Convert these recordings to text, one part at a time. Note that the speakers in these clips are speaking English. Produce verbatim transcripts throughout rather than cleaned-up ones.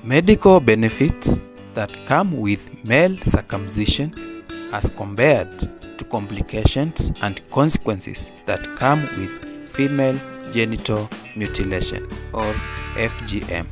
Medical benefits that come with male circumcision as compared to complications and consequences that come with female genital mutilation or F G M.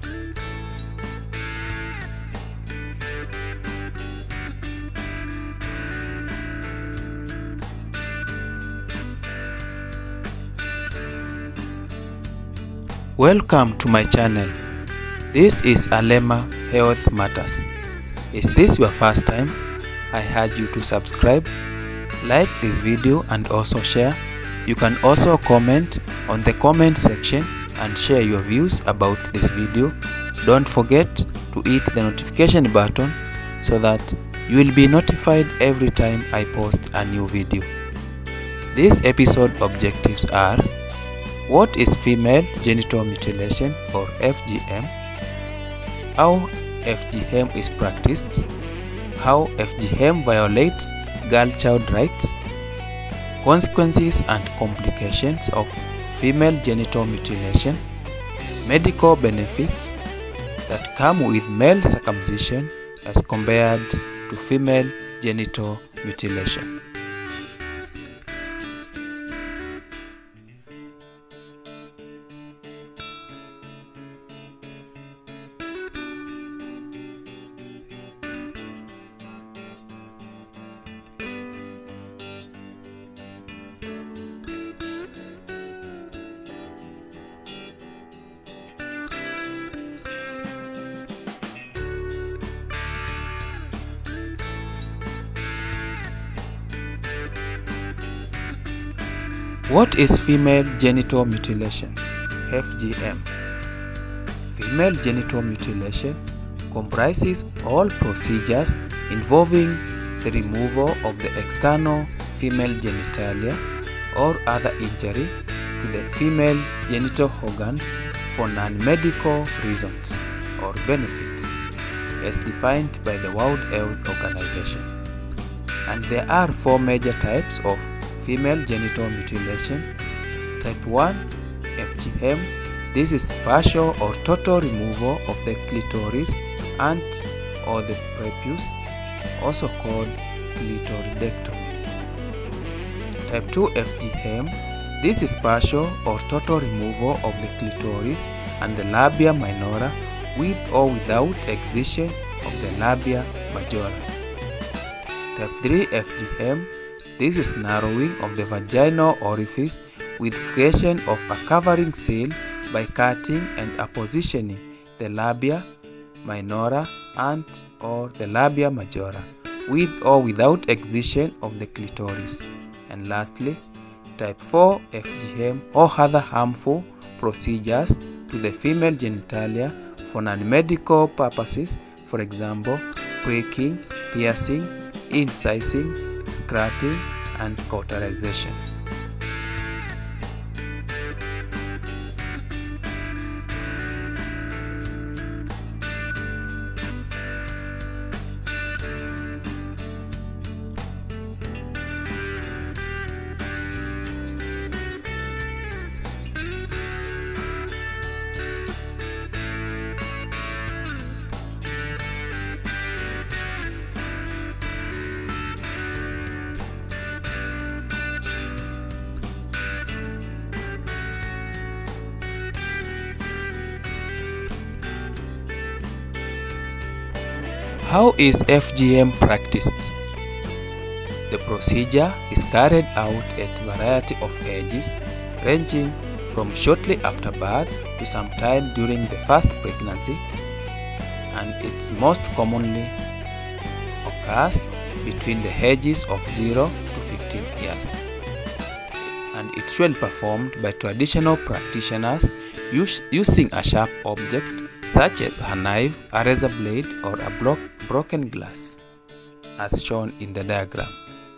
Welcome to my channel. This is Alema Health Matters. Is this your first time? I urge you to subscribe, like this video and also share. You can also comment on the comment section and share your views about this video. Don't forget to hit the notification button so that you will be notified every time I post a new video. This episode objectives are: what is female genital mutilation or F G M? How F G M is practiced? How F G M violates girl-child rights? Consequences and complications of female genital mutilation? Medical benefits that come with male circumcision as compared to female genital mutilation. What is female genital mutilation, F G M? Female genital mutilation comprises all procedures involving the removal of the external female genitalia or other injury to the female genital organs for non-medical reasons or benefits, as defined by the World Health Organization. And there are four major types of female genital mutilation. Type one, F G M. This is partial or total removal of the clitoris and or the prepuce, also called clitoridectomy. Type two, F G M. This is partial or total removal of the clitoris and the labia minora with or without excision of the labia majora. Type three, F G M. This is narrowing of the vaginal orifice with creation of a covering seal by cutting and appositioning the labia minora and or the labia majora with or without excision of the clitoris. And lastly, type four, F G M or other harmful procedures to the female genitalia for non-medical purposes, for example, pricking, piercing, incising, scraping and cauterization. How is F G M practiced? The procedure is carried out at a variety of ages, ranging from shortly after birth to sometime during the first pregnancy, and it most commonly occurs between the ages of zero to fifteen years. And it's usually performed by traditional practitioners use, using a sharp object such as a knife, a razor blade, or a blo broken glass, as shown in the diagram.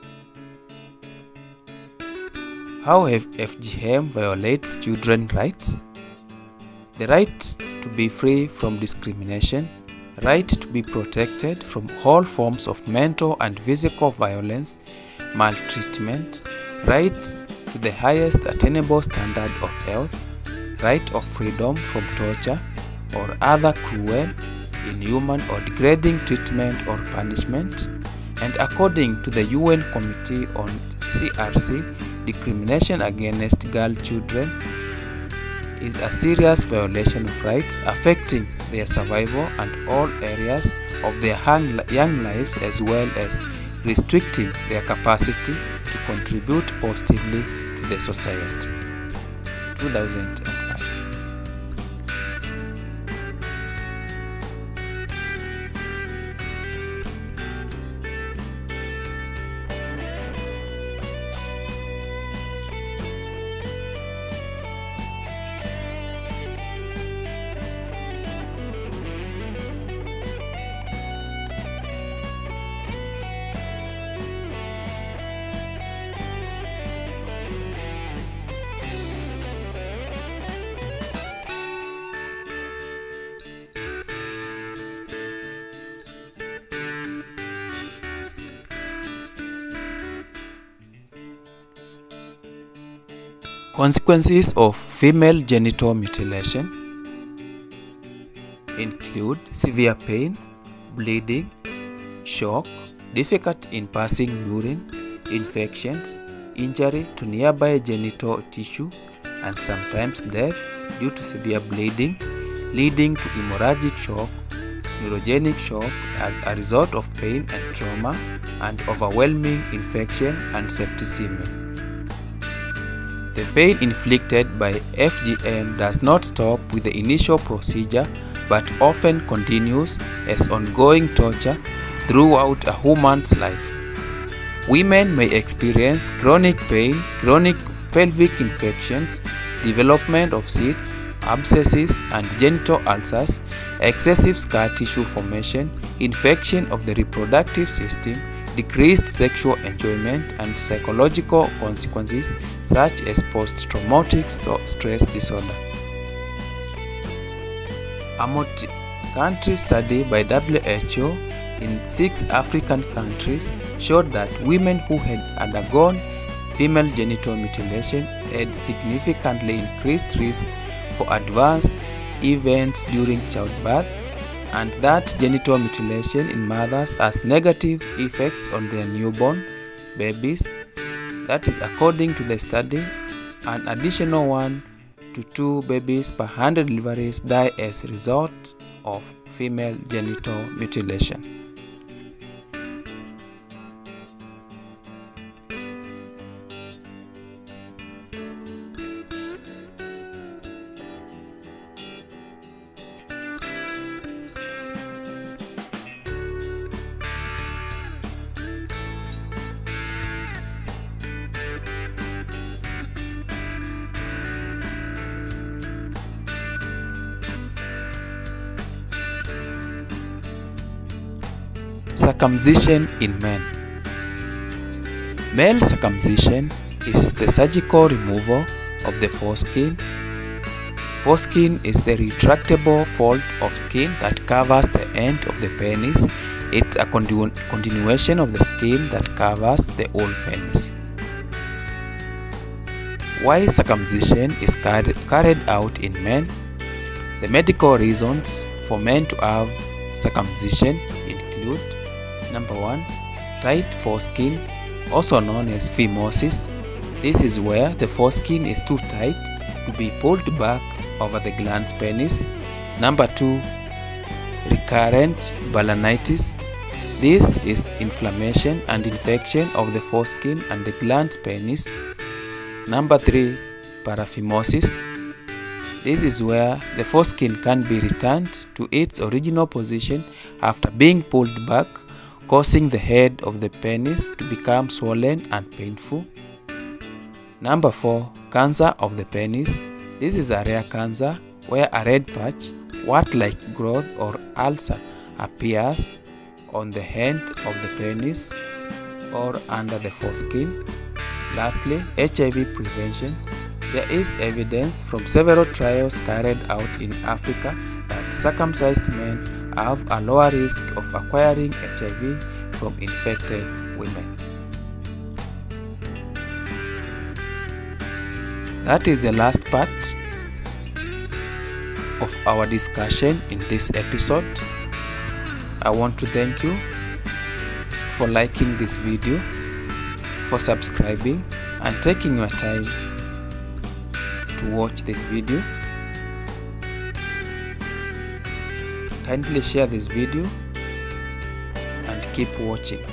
How F G M violates children's rights? The right to be free from discrimination, right to be protected from all forms of mental and physical violence, maltreatment, right to the highest attainable standard of health, right of freedom from torture or other cruel, inhuman or degrading treatment or punishment, and according to the U N Committee on C R C, discrimination against girl children is a serious violation of rights affecting their survival and all areas of their young lives, as well as restricting their capacity to contribute positively to the society. two thousand five. Consequences of female genital mutilation include severe pain, bleeding, shock, difficulty in passing urine, infections, injury to nearby genital tissue, and sometimes death due to severe bleeding, leading to hemorrhagic shock, neurogenic shock as a result of pain and trauma, and overwhelming infection and septicemia. The pain inflicted by F G M does not stop with the initial procedure but often continues as ongoing torture throughout a woman's life. Women may experience chronic pain, chronic pelvic infections, development of cysts, abscesses and genital ulcers, excessive scar tissue formation, infection of the reproductive system, decreased sexual enjoyment, and psychological consequences such as post-traumatic stress disorder. A multi-country study by W H O in six African countries showed that women who had undergone female genital mutilation had significantly increased risk for adverse events during childbirth, and that genital mutilation in mothers has negative effects on their newborn babies. That is, according to the study, an additional one to two babies per one hundred deliveries die as a result of female genital mutilation. Circumcision in men. Male circumcision is the surgical removal of the foreskin. Foreskin is the retractable fold of skin that covers the end of the penis. It's a continu continuation of the skin that covers the whole penis. Why circumcision is carried, carried out in men? The medical reasons for men to have circumcision include: number one, tight foreskin, also known as phimosis. This is where the foreskin is too tight to be pulled back over the glans penis. Number two, recurrent balanitis. This is inflammation and infection of the foreskin and the glans penis. Number three, paraphimosis. This is where the foreskin can be returned to its original position after being pulled back, causing the head of the penis to become swollen and painful. Number four, cancer of the penis. This is a rare cancer where a red patch, wart-like growth or ulcer appears on the end of the penis or under the foreskin. Lastly, H I V prevention. There is evidence from several trials carried out in Africa that circumcised men have a lower risk of acquiring H I V from infected women. That is the last part of our discussion in this episode. I want to thank you for liking this video, for subscribing and taking your time to watch this video. Kindly share this video and keep watching.